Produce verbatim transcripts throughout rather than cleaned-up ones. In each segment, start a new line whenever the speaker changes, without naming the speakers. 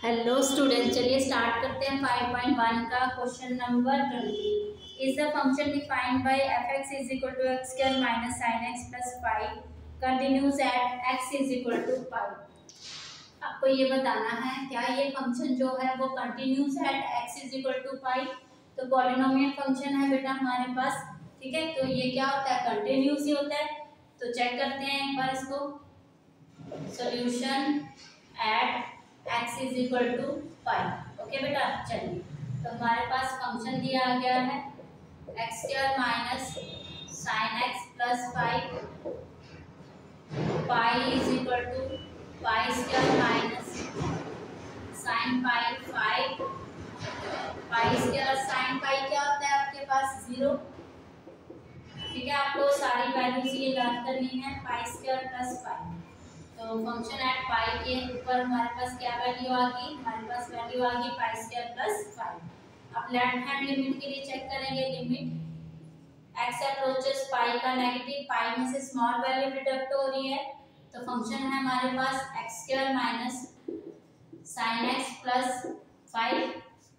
Hello student, चलिए start करते हैं फाइव पॉइंट वन का question number twenty. Is the function defined by f x is equal to x square minus sine x plus five continues at x is equal to five. आपको ये बताना है क्या ये function जो है वो कंटिन्यूज है at x is equal to five. तो पॉलिनोमियल फंक्शन है बेटा हमारे पास, ठीक है। तो ये क्या होता है, कंटिन्यूस ही होता है। तो चेक करते हैं एक बार इसको। Solution at x is equal to five. Okay बेटा, चलिए तो हमारे पास फंक्शन दिया गया है x square minus sine x plus five pi is equal to pi square minus sine pi five pi square. Sine pi क्या होता है आपके पास, जीरो, ठीक है। आपको सारी वैल्यूज ये याद करनी है, पाई स्क्वायर प्लस फाइव। तो फंक्शन एट पाई के ऊपर हमारे पास क्या वैल्यू आ गई, हमारे पास वैल्यू आ गई पाई स्क्वायर प्लस फाइव। अब लेफ्ट हैंड लिमिट के लिए चेक करेंगे। लिमिट एक्स अप्रोचेस पाई का नेगेटिव, पाई में से स्मॉल वैल्यू डिडक्ट हो रही है। तो फंक्शन है हमारे पास x square minus sine x plus five.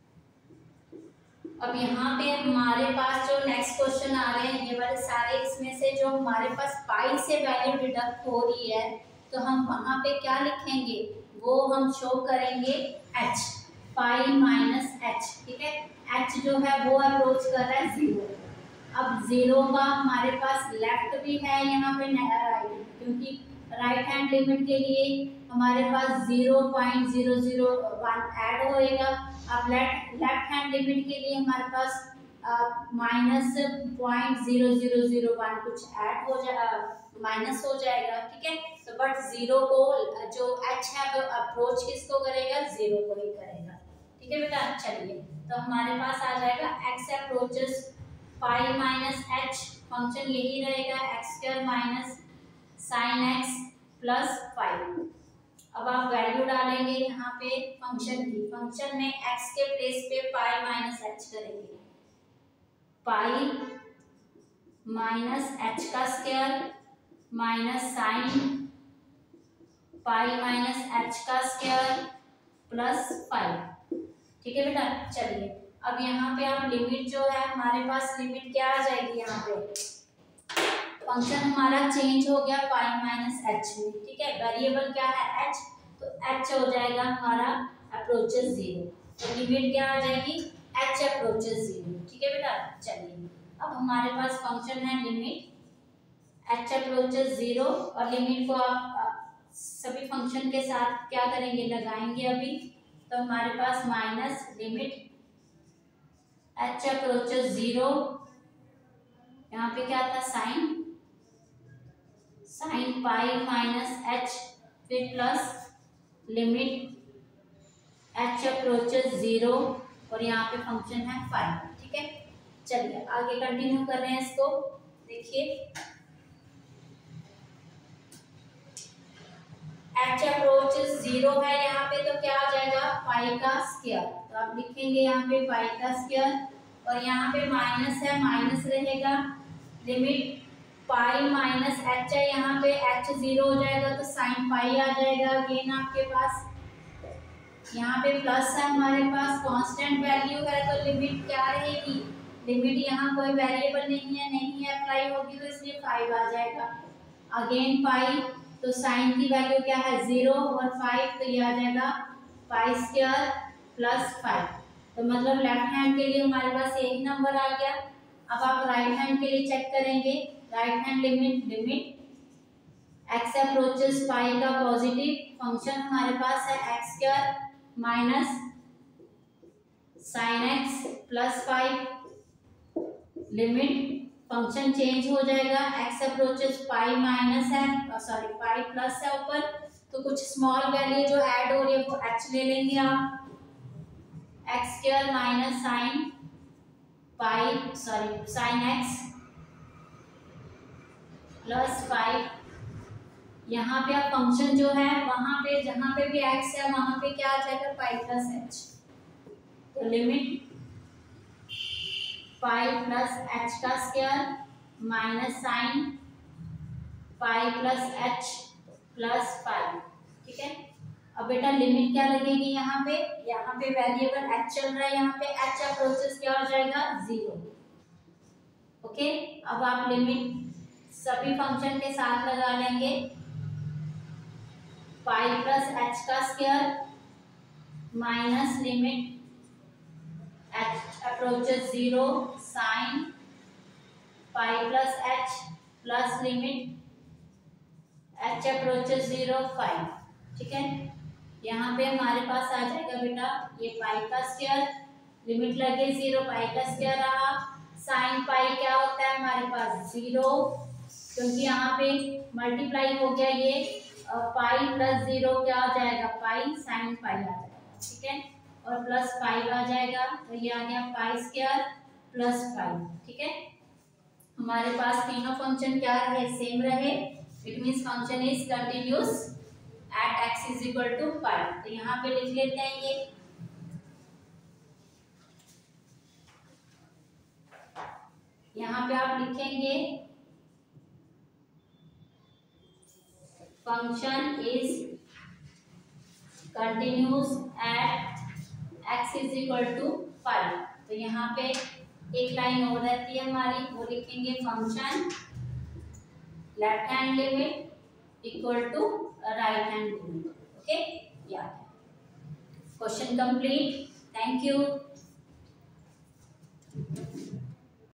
अब यहाँ पे हमारे पास जो नेक्स्ट क्वेश्चन आ रहे हैं ये वाले सारे, इसमें से जो हमारे पास पाई से वैल्यू डिडक्ट हो रही है तो हम वहाँ पे क्या लिखेंगे, वो हम शो करेंगे h, पाई माइनस एच, ठीक है। h जो है वो अप्रोच कर रहा है जीरो। अब जीरो का हमारे पास लेफ्ट भी है यहाँ पे राइट, क्योंकि राइट हैंड लिमिट के लिए हमारे पास zero point zero zero one add होएगा। अब लेफ्ट लेफ्ट हैंड लिमिट के लिए हमारे पास minus point zero zero zero one कुछ ऐड हो जाए, माइनस हो जाएगा, ठीक है। तो बट जीरो को जो h है वो अप्रोच किसको करेगा, जीरो को ही करेगा, ठीक है बेटा। चलिए तो हमारे पास आ जाएगा x approaches pi minus h, function यही रहेगा x square minus sine x plus five. अब आप वैल्यू डालेंगे यहाँ पे फंक्शन की, फंक्शन में x के प्लेस पे पाई माइनस h करेंगे, पाई माइनस h का square minus sine pi minus h का स्क्वायर प्लस फाइव, ठीक है बेटा। चलिए अब यहाँ पे आप लिमिट जो है हमारे पास लिमिट क्या आ जाएगी, यहाँ पे फंक्शन हमारा चेंज हो गया पाई माइनस एच में, ठीक है। वेरिएबल क्या है एच, तो एच हो जाएगा हमारा अप्रोचेस जीरो। तो लिमिट क्या आ जाएगी, एच अप्रोचेस जीरो, ठीक है बेटा। चलिए अब हमारे पास फंक्शन है लिमिट एच अप्रोचेस जीरो, और लिमिट को आप सभी फंक्शन के साथ क्या करेंगे, लगाएंगे अभी। तो हमारे पास minus limit h approaches zero, यहाँ पे क्या था sine sine pi minus h, फिर plus limit h approaches zero, और यहाँ पे फंक्शन है फाइव, ठीक है। चलिए आगे कंटिन्यू कर रहे हैं इसको। देखिए h अप्रोचेस जीरो है यहाँ पे, तो क्या आ जाएगा पाई का स्क्वायर। तो आप लिखेंगे यहाँ पे पाई का स्क्वायर, और यहाँ पे माइनस है, माइनस रहेगा। लिमिट पाई माइनस h है, यहाँ पे h जीरो हो जाएगा तो साइन पाई आ जाएगा अगेन आपके पास। यहाँ पे प्लस है हमारे पास, कांस्टेंट वैल्यू है, तो लिमिट क्या रहेगी, लिमिट यहाँ कोई वेरिएबल नहीं है, नहीं है अप्लाई होगी, तो इसलिए फाइव आ जाएगा। अगेन पाई, तो साइन की वैल्यू क्या है जीरो और फाइव, तो ये आ जाएगा पाई स्क्वायर प्लस फाइव। तो मतलब लेफ्ट हैंड के लिए हमारे पास यही नंबर आ गया। अब आप राइट हैंड के लिए चेक करेंगे। Right hand limit limit x approaches pi का पॉजिटिव, फंक्शन हमारे पास है x square minus sine x plus फाइव। लिमिट फंक्शन चेंज हो जाएगा, x अप्रोचेस पाई माइनस है, सॉरी पाई प्लस है ऊपर, तो कुछ स्मॉल वैल्यू जो ऐड हो रही है वो h ले लेंगे आप, x square minus sine pi sorry sine x plus five. यहाँ पे आप फंक्शन जो है वहां पे जहां पे भी x है वहां पे क्या आ जाएगा पाई प्लस h। तो लिमिट पाई प्लस एच का square minus sine pi plus h plus five, ठीक है। अब बेटा लिमिट क्या लगेगी यहाँ पे, यहाँ पे वेरिएबल एच चल रहा है, यहाँ पे एच अप्रोचेस क्या हो जाएगा, जीरो। ओके, अब आप लिमिट सभी फंक्शन के साथ लगा लेंगे, पाई प्लस एच का square minus limit h approaches zero sine pi plus h plus limit h approaches zero five. ठीक है, यहाँ पे हमारे पास आ जाएगा बेटा ये पाई का स्क्वायर, लिमिट लगे जीरो, पाई का स्क्वायर रहा, साइन पाई क्या होता है हमारे पास जीरो, क्योंकि यहाँ पे मल्टीप्लाई हो गया, ये पाई प्लस जीरो क्या हो जाएगा, पाई साइन पाई आ जाएगा। ठीक है, और प्लस फाइव आ जाएगा, तो ये आ गया पाई स्क्वायर प्लस फाइव। ठीक है, हमारे पास तीनों फंक्शन क्या रहे, सेम रहे, it means function is continuous at x is equal to pi. तो यहाँ पे लिख लेते हैं ये, यहाँ पे आप लिखेंगे function is continuous at x is equal to pi. तो यहाँ पे एक लाइन और रहती है हमारी, वो लिखेंगे function left hand limit equal to right hand limit. Okay, या क्वेश्चन कंप्लीट। Thank you.